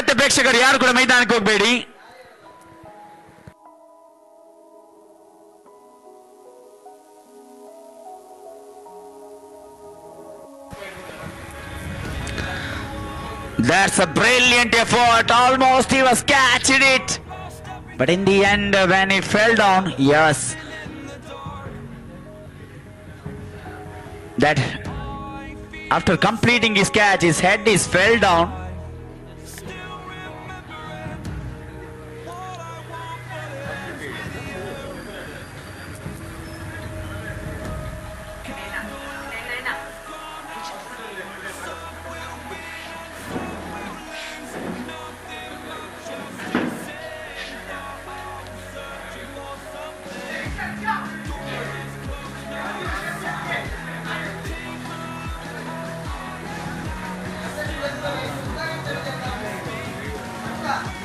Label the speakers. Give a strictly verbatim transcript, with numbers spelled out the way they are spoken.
Speaker 1: ಮತ್ತೆ ಪ್ರೇಕ್ಷಕರು ಯಾರು ಕೂಡ ಮೈದಾನಕ್ಕೆ ಹೋಗಬೇಡಿ. That's a brilliant effort. Almost he was catching it. But in the end, when he fell down, yes. That after completing his catch, his head is fell down.
Speaker 2: Yeah.